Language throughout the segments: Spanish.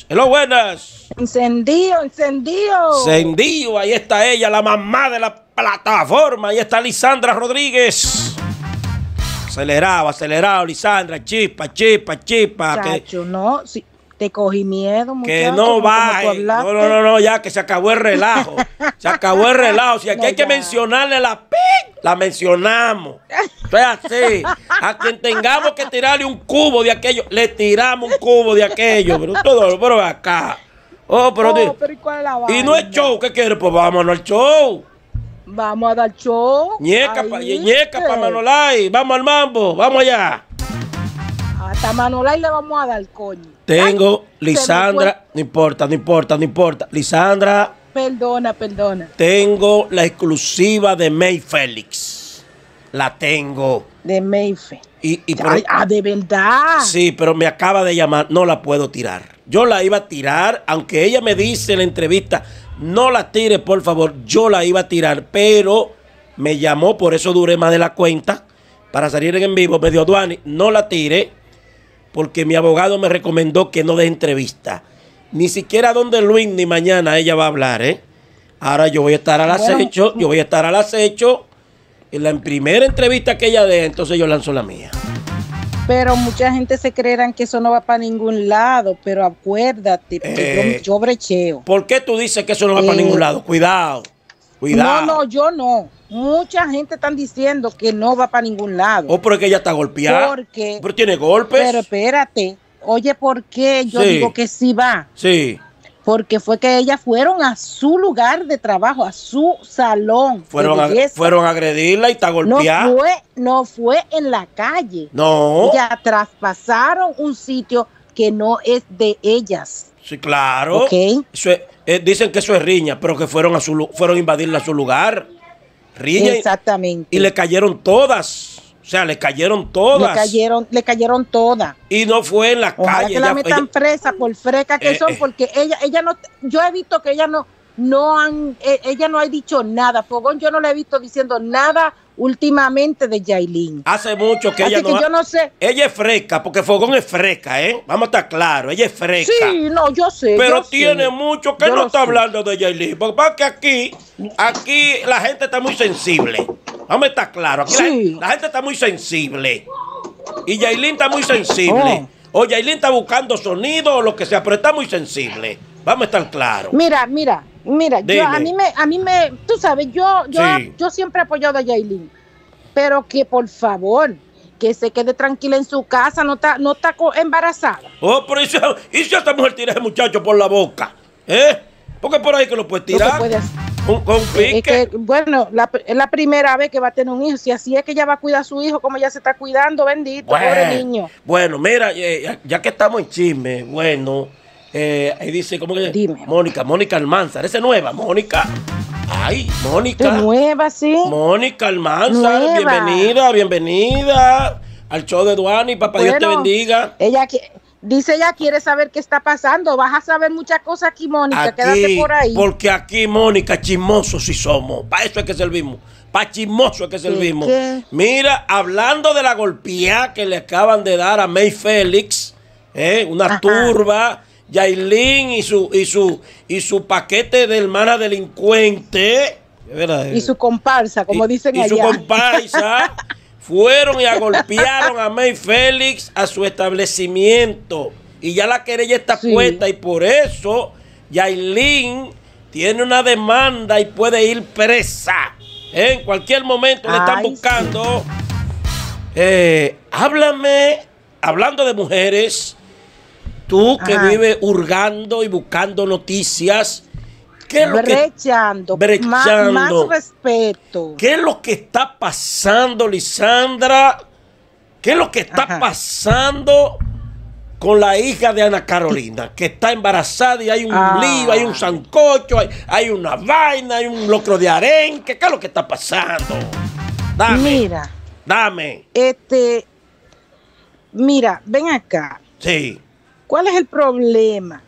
Hello, buenas. Encendido. Encendido, ahí está ella, la mamá de la plataforma. Ahí está Lisandra Rodríguez. Acelerado, Lisandra. Chispa. Chacho, no, si te cogí miedo, muchacho. Que no baje. No, ya que se acabó el relajo. Se acabó el relajo. Si aquí No, hay que ya. mencionarle la mencionamos. Esto es así. A quien tengamos que tirarle un cubo de aquello, le tiramos un cubo de aquello. Pero todo, pero acá. Pero ¿y cuál es la vaina? Y no es show, ¿qué quiere? Pues vámonos al show. Vamos a dar show. Ñeca Ahí, para Manolay. Vamos al mambo, vamos allá. Hasta Manolay le vamos a dar, coño. Tengo, Ay, se me Lisandra, no importa. Lisandra, Perdona. tengo la exclusiva de May Félix. La tengo. De Mayfe. Pero, de verdad. sí, pero me acaba de llamar, no la puedo tirar. Yo la iba a tirar, aunque ella me dice en la entrevista, no la tire, por favor. Yo la iba a tirar, pero me llamó, por eso duré más de la cuenta, para salir en vivo. Me dijo, Duani, no la tire, porque mi abogado me recomendó que no dé entrevista. Ni siquiera donde Luis ni mañana ella va a hablar, ¿eh? Ahora yo voy a estar al acecho. En la primera entrevista que ella dé, entonces yo lanzo la mía. Pero mucha gente se creerán que eso no va para ningún lado, pero acuérdate, que yo brecheo. ¿Por qué tú dices que eso no va para ningún lado? Cuidado. No, yo no. Mucha gente están diciendo que no va para ningún lado. ¿O porque ella está golpeada? Porque, ¿Pero tiene golpes? Pero espérate. Oye, ¿por qué yo Sí. digo que sí va? Sí. Porque fue que ellas fueron a su lugar de trabajo, a su salón. Fueron a agredirla y está golpeada. No fue en la calle. No. Ya traspasaron un sitio que no es de ellas. Sí, claro. Ok. Eso es, dicen que eso es riña, pero que fueron a invadirla a su lugar. Riña. Exactamente. Y le cayeron todas. O sea, le cayeron todas. Le cayeron todas. Y no fue en la Ojalá calle. que la metan presa por freca que son, porque ella no, yo he visto que ella no ha dicho nada. Fogón, yo no le he visto diciendo nada últimamente de Yailin. Hace mucho que Así ella que yo no sé. Ella es fresca, porque Fogón es fresca, ¿eh? Vamos a estar claros, ella es fresca. Sí, no, yo sé. Pero yo tiene sé. mucho que Yo no lo está sé. hablando de Yailin. Porque aquí la gente está muy sensible. Vamos a estar claros. Aquí Sí. la gente está muy sensible. Y Yailin está muy sensible. O Yailin está buscando sonido o lo que sea, pero está muy sensible. Vamos a estar claros. Mira, Dime. a mí me, tú sabes, Sí. yo siempre he apoyado a Yailin, pero que por favor, que se quede tranquila en su casa, no está embarazada. Oh, pero ¿y si esta mujer tira a ese muchacho por la boca? ¿Eh? Porque por ahí que lo puede No se tirar. puede hacer. Con un pique. Es que, bueno, es la primera vez que va a tener un hijo. Si así es que ella va a cuidar a su hijo, como ella se está cuidando, bendito, pobre niño. Bueno, mira, ya que estamos en chisme, bueno, ahí dice, ¿cómo que? Dime. Mónica Almanzar, esa es nueva, Mónica. Ay, Mónica. ¿Es nueva, sí? Mónica Almanzar, Nueva. bienvenida al show de Duani, papá Dios te Bueno, bendiga. Dice ella quiere saber qué está pasando. Vas a saber muchas cosas aquí, Mónica. Quédate por ahí. Porque aquí, Mónica, chismosos sí somos. Para eso es que servimos. Para chismosos es que servimos. ¿Qué? Mira, hablando de la golpeada que le acaban de dar a May Félix, una Ajá. turba, Yailin y su paquete de hermana delincuente. Y su comparsa, como dicen y allá. su comparsa. Fueron y golpearon a May Félix a su establecimiento. Y ya la querella está puesta. Y por eso Yailin tiene una demanda y puede ir presa. En cualquier momento le están buscando. Háblame, hablando de mujeres, tú que vives hurgando y buscando noticias. ¿Qué es lo brechando. Más respeto. ¿Qué es lo que está pasando, Lisandra? ¿Qué es lo que está pasando con la hija de Ana Carolina? Que está embarazada y hay un lío, hay un sancocho, hay una vaina, hay un locro de arenque. ¿Qué es lo que está pasando? Dame. Mira, ven acá. Sí. ¿Cuál es el problema?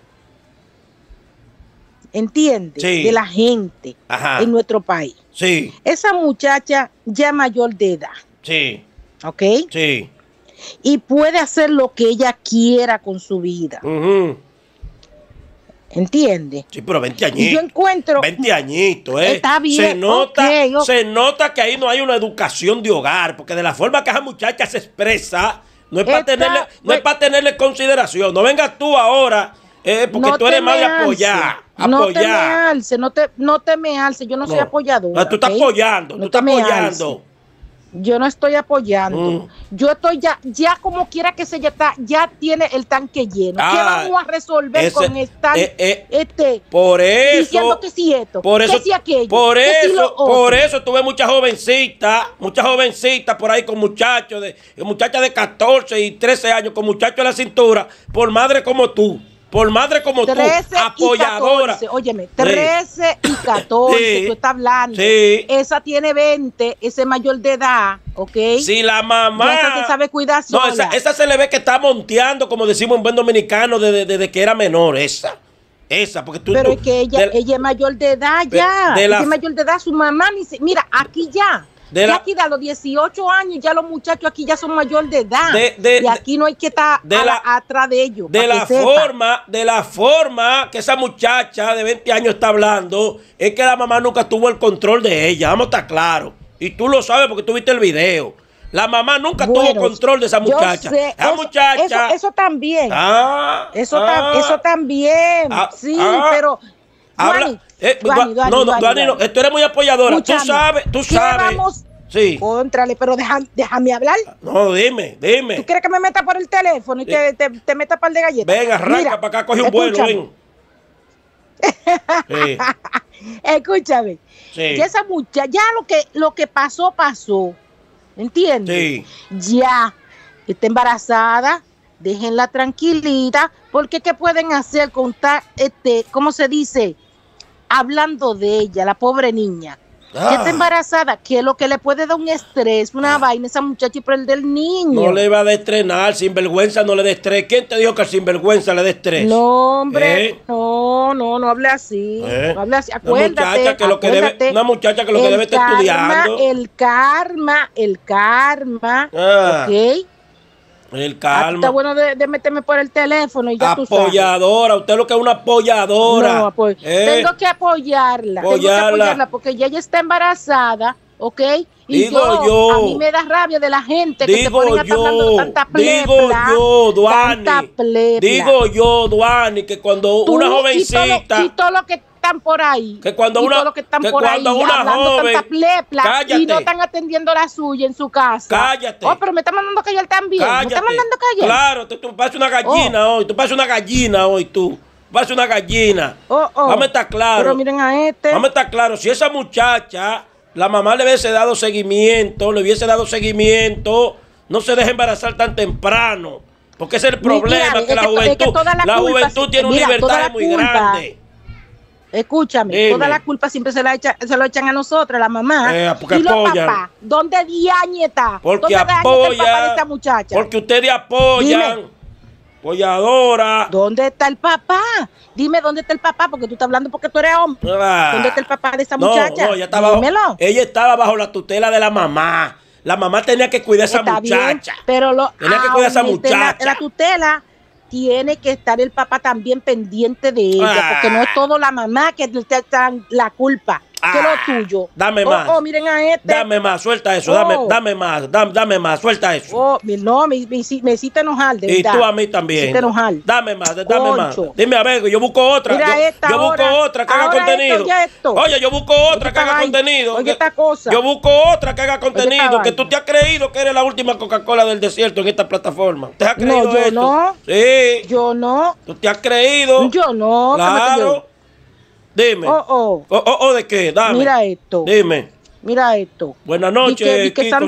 ¿Entiendes? Sí. De la gente en nuestro país. Sí. Esa muchacha ya mayor de edad. Sí. ¿Ok? Sí. Y puede hacer lo que ella quiera con su vida. ¿Entiendes? Sí, pero 20 Y yo añitos. encuentro... 20 añitos, ¿eh? Está bien, Se nota que ahí no hay una educación de hogar, porque de la forma que esa muchacha se expresa, no es para tenerle consideración. No vengas tú ahora, porque tú eres más de apoyar. No te me alces, no te me alces, yo no soy apoyadora. Tú estás apoyando, tú estás apoyando. Yo no estoy apoyando. Yo estoy ya como quiera que sea, ya tiene el tanque lleno. ¿Qué vamos a resolver con estar por eso, diciendo que sí esto, por eso, que sí aquello, por que sí lo otro? Por eso tuve muchas jovencitas por ahí con muchachas de 14 y 13 años, con muchachos en la cintura, por madre como tú. Por madre como tú, apoyadora. 14, óyeme, 13 y 14, sí, tú estás hablando. Sí. Esa tiene 20, ese mayor de edad, ¿ok? Sí, la mamá. Ya esa se sabe cuidar sola. No, esa se le ve que está monteando, como decimos en buen dominicano, desde que era menor, esa, porque tú... Pero es que ella es mayor de edad ya. Ella es mayor de edad, su mamá ni se... Mira, aquí ya. Aquí a los 18 años ya los muchachos aquí ya son mayor de edad. Y aquí no hay que estar atrás de ellos. De la forma que esa muchacha de 20 años está hablando, es que la mamá nunca tuvo el control de ella. Vamos a estar claros. Y tú lo sabes porque tú viste el video. La mamá nunca tuvo control de esa muchacha. Sé, eso también. Eso también. Sí, pero... Duani, no, tú eres muy apoyadora. Escúchame, tú sabes. Sí. Contrale, pero déjame hablar. No, dime. ¿Tú quieres que me meta por el teléfono y te meta par de galletas? Venga, arranca para acá, coge un vuelo, ven. Sí. Escúchame. Sí. Ya esa muchacha, ya lo que pasó. ¿Entiendes? Sí. Ya está embarazada. Déjenla tranquilita, porque ¿qué pueden hacer con cómo se dice? Hablando de ella, la pobre niña. Ya está embarazada, que es lo que le puede dar un estrés, una vaina, esa muchacha y perder el niño. No le va a dar estrenar, sinvergüenza no le dé estrés. ¿Quién te dijo que al sinvergüenza le dé estrés? No, hombre, no hable así. No hable así. Acuérdate, una muchacha que lo que debe estar estudiando. El karma, ¿ok? El calma. Está bueno de meterme por el teléfono y ya tú sabes. Apoyadora, usted lo que es una apoyadora. No, tengo que apoyarla. Tengo que apoyarla porque ella está embarazada, ¿ok? Y a mí me da rabia de la gente que se ponen a estar hablando tanta plepla. Digo yo, Duani, que cuando una jovencita... Y todo lo que están por ahí. Que cuando una joven... Cállate. Y no están atendiendo la suya en su casa. Cállate. Oh, pero me está mandando callar también. Cállate. Me está mandando callar. Claro, tú pareces una gallina hoy. Tú pareces una gallina hoy, tú. Pareces una gallina. Vamos a estar claros. Pero miren a este. Vamos a estar claros. Si esa muchacha, la mamá le hubiese dado seguimiento, no se deje embarazar tan temprano. Porque ese es el problema, que la juventud tiene un libertad muy grande. Escúchame, toda la culpa siempre se lo echan a nosotras, la mamá. Y los papás, ¿dónde diañe está? Porque ¿Dónde apoyan, el papá de esta muchacha? Porque ustedes apoyan. Apoyadora. ¿Dónde está el papá? Dime dónde está el papá, porque tú estás hablando porque tú eres hombre. ¿Dónde está el papá de esa muchacha? No, ella estaba bajo la tutela de la mamá. La mamá tenía que cuidar a esa muchacha. Bien, pero tenía que cuidar a esa muchacha. La tutela tiene que estar el papá también pendiente de ella, porque no es todo la mamá que te echan la culpa. Que lo tuyo. Dame más. Miren a este. Dame más, suelta eso. Dame más, suelta eso. No, me hiciste enojar, de verdad. Y tú a mí también. Me hiciste enojar. Dame más. Dime a ver, yo busco otra. Mira yo busco otra que haga contenido. Oye, yo busco otra que haga contenido. Oye, esta cosa. Yo busco otra que haga contenido. Que tú te has creído que eres la última Coca-Cola del desierto en esta plataforma. ¿Te has creído esto? No. Sí. Yo no. ¿Tú te has creído? Yo no. Claro. Dime. ¿De qué? Dame. Mira esto. Dime. Mira esto. Buenas noches. Di que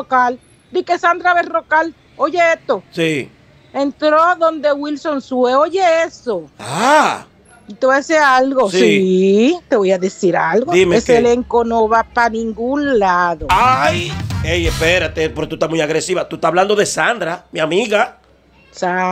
Sandra Berrocal. Oye esto. Sí. Entró donde Wilson Sue. Oye eso. Y te voy a decir algo. Sí. Te voy a decir algo. Dime ese elenco no va para ningún lado. Ay. Ey, espérate, porque tú estás muy agresiva. Tú estás hablando de Sandra, mi amiga.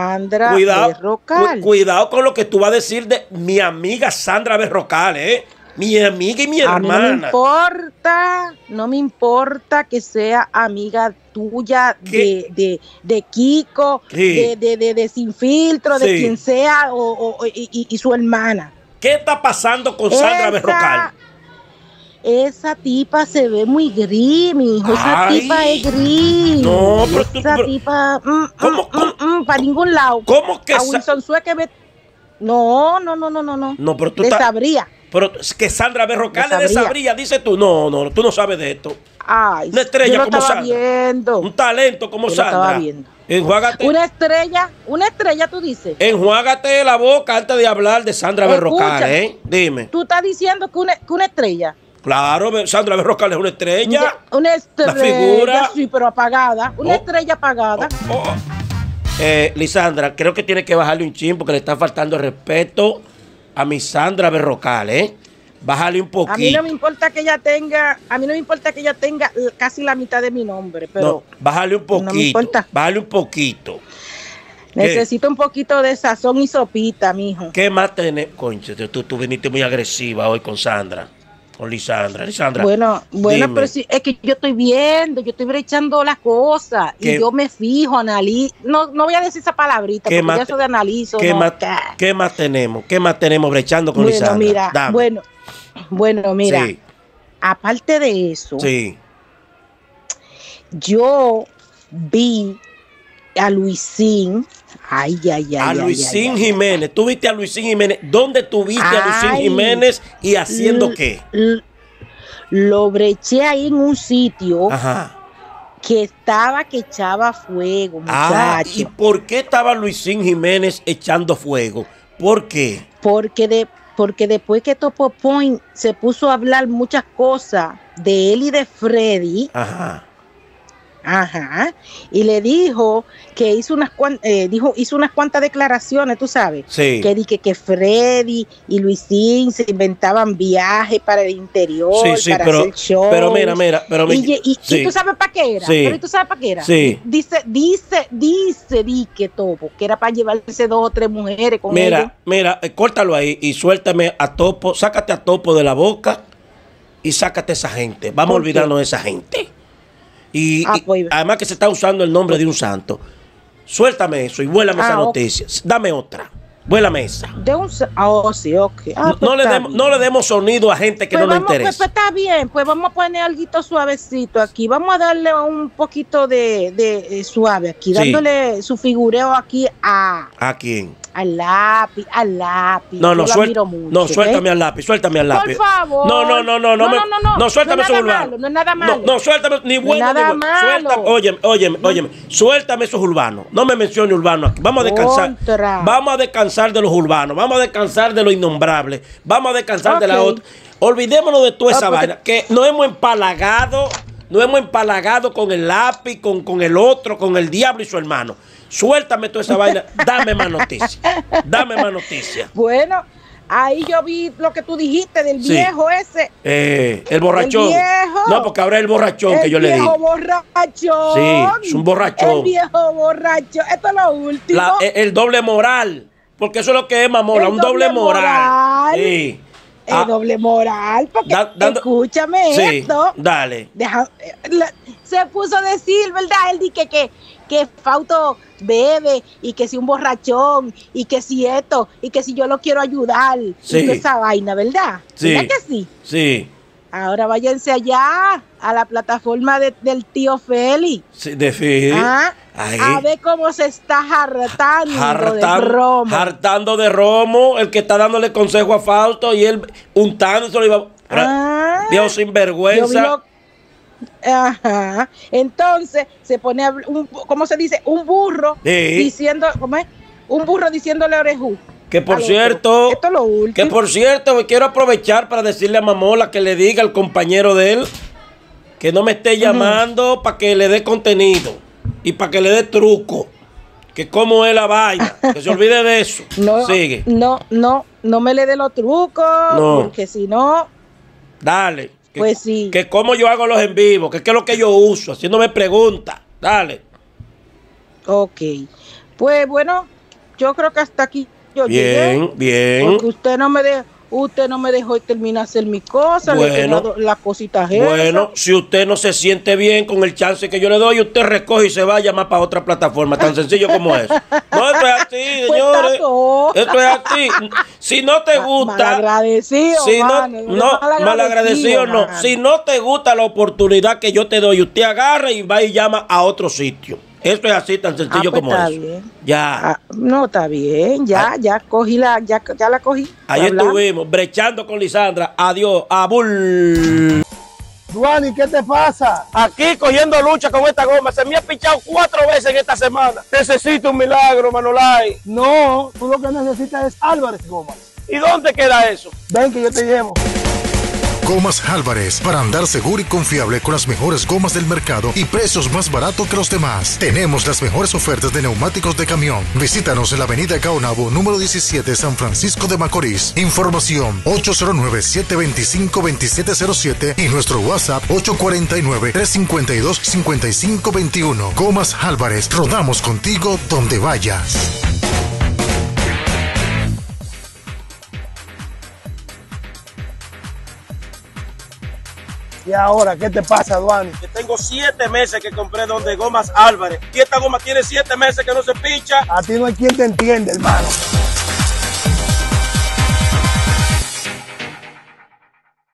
Sandra Berrocal. Cuidado con lo que tú vas a decir de mi amiga Sandra Berrocal, Mi amiga y mi A mí hermana. no me importa que sea amiga tuya de Kiko, Sí. de Sin Filtro, Sí. de quien sea, y su hermana. ¿Qué está pasando con Sandra Berrocal? Esa tipa se ve muy gris, mi hijo. Esa Ay. tipa es gris. No, pero tú- esa pero- tipa, ¿Cómo? para ningún lado. ¿Cómo que A Sa- Wilson Sue que ve. No. No, pero tú Te estás... sabría. Pero es que Sandra Berrocal Lo le sabría. sabría, dices tú. No, tú no sabes de esto. Ay, Una estrella yo lo como estaba Sandra. viendo. Un talento como Yo lo estaba Sandra. viendo. Enjuágate, Una estrella, tú dices. enjuágate la boca antes de hablar de Sandra Berrocal, Escucha. ¿eh? Dime. Tú estás diciendo que una estrella. Claro, Sandra Berrocal es una estrella. Una estrella. La figura. Sí, pero apagada. Una Oh. estrella apagada. Oh. Lisandra, creo que tiene que bajarle un chin porque le está faltando el respeto a mi Sandra Berrocal, ¿eh? Bájale un poquito. A mí no me importa que ella tenga, casi la mitad de mi nombre, pero No, bájale un no me poquito. importa. Bájale un poquito. necesito un poquito de sazón y sopita, mijo. ¿Qué más tenés? Concha, tú viniste muy agresiva hoy con Sandra. Con Lisandra. Lisandra. Bueno, dime. pero sí, es que yo estoy viendo, yo estoy brechando las cosas ¿Qué? y yo me fijo, analizo. No voy a decir esa palabrita, ¿Qué porque más ya eso de analizo. ¿Qué, no, más, ¿qué? ¿Qué más tenemos? ¿Qué más tenemos brechando con Bueno, Lisandra? mira, Dame. bueno, mira, Sí, aparte de eso, sí. yo vi a Luisín, A Luisín Jiménez. ¿Tú viste a Luisín Jiménez? ¿Dónde tú viste a Luisín Ay. Jiménez y haciendo qué? Lo breché ahí en un sitio Ajá. que echaba fuego, Ah, muchacho. ¿y por qué estaba Luisín Jiménez echando fuego? ¿Por qué? Porque después que Topo Point se puso a hablar muchas cosas de él y de Freddy, Ajá. y le dijo que hizo unas cuantas declaraciones, tú sabes, Sí. que dije que Freddy y Luisín se inventaban viajes para el interior, Sí, para pero, hacer shows. pero mira, Y sí. tú sabes para qué era. Sí. Pero tú sabes para qué era. Sí. Dice que Topo, que era para llevarse 2 o 3 mujeres con ellos. Mira, córtalo ahí y suéltame a Topo, sácate a Topo de la boca y sácate a esa gente. Vamos a ¿Por qué? olvidarnos de esa gente. Y Pues, además que se está usando el nombre de un santo. Suéltame eso y vuélame esa ok. noticia. Dame otra. Vuélame esa. Sí, ok. No le demos sonido a gente que no le interesa. Pues está bien, pues vamos a poner algo suavecito aquí. Vamos a darle un poquito de suave aquí, Sí. dándole su figureo aquí ¿A quién? al lápiz. No, Yo la suéltame admiro mucho, ¿ok? al lápiz, suéltame al lápiz. Por favor. No, suéltame No es esos nada urbanos. malo, no es nada malo. No, suéltame, ni bueno ni nada bueno. malo. Óyeme, suéltame esos urbanos. No me mencione urbanos aquí. Vamos a descansar. Contra. Vamos a descansar de los urbanos, vamos a descansar de los innombrables, vamos a descansar de la Ok. otra. Olvidémonos de toda esa porque- vaina, que nos hemos empalagado con el lápiz, con el otro, con el diablo y su hermano. Suéltame toda esa vaina, dame más noticias. Dame más noticias. Bueno, ahí yo vi lo que tú dijiste del Sí. viejo ese. El borrachón. El viejo. No, porque ahora es el borrachón que yo le El di. viejo borrachón. Sí, es un borrachón. El viejo borrachón. Esto es lo último. El doble moral. Porque eso es lo que es, mamola, El un doble doble moral. moral. Sí. El doble moral. Porque escúchame Sí, esto. dale. Se puso a decir, ¿verdad? Él dice que Fausto bebe y que si un borrachón y que si esto y que si yo lo quiero ayudar Sí. y toda esa vaina, ¿verdad? Sí. ¿Verdad que sí? Sí. Ahora váyanse allá a la plataforma del tío Félix. Sí, de Ahí. A ver cómo se está hartando de romo. Hartando de romo, el que está dándole consejo a Fausto y él untándose. Ah, Viejo yo vi sinvergüenza. lo- Ajá. Entonces se pone ¿cómo se dice? Un burro Sí. diciendo, ¿cómo es? Un burro diciéndole a Orejú. Que por al cierto, otro. Esto es lo último. que por cierto, me quiero aprovechar para decirle a Mamola que le diga al compañero de él que no me esté llamando para que le dé contenido y para que le dé truco. Que cómo es la vaina. Que se olvide de eso. No, Sigue. no me le dé los trucos, No. porque si no, Dale. Pues sí. Que cómo yo hago los en vivo, que qué es lo que yo uso, haciéndome preguntas. Dale. ok. Pues bueno, yo creo que hasta aquí yo llegué. Bien, bien. Porque Usted no me dejó terminar hacer mis cosas, Bueno, las cositas bueno, si usted no se siente bien con el chance que yo le doy, usted recoge y se va a llamar para otra plataforma, tan sencillo como eso. No, esto es así, señores. Esto es así. Si no te gusta, malagradecido, si no, malagradecido no. Si no te gusta la oportunidad que yo te doy, usted agarra y va y llama a otro sitio. Esto es así, tan sencillo como eso. Bien. Ya. No, está bien, ya cogí ya la cogí. Ahí estuvimos, brechando con Lisandra. Adiós, Abul. Duani, ¿qué te pasa? Aquí cogiendo lucha con esta goma. Se me ha pichado 4 veces en esta semana. Necesito un milagro, Manolay. No, tú lo que necesitas es Álvarez Gomas. ¿Y dónde queda eso? Ven que yo te llevo. Gomas Álvarez, para andar seguro y confiable con las mejores gomas del mercado y precios más baratos que los demás. Tenemos las mejores ofertas de neumáticos de camión. Visítanos en la avenida Caonabo, número 17, San Francisco de Macorís. Información 809-725-2707 y nuestro WhatsApp 849-352-5521. Gomas Álvarez, rodamos contigo donde vayas. ¿Y ahora qué te pasa, Duani? Que tengo 7 meses que compré donde Gomas Álvarez. Y esta goma tiene 7 meses que no se picha. A ti no hay quien te entiende, hermano.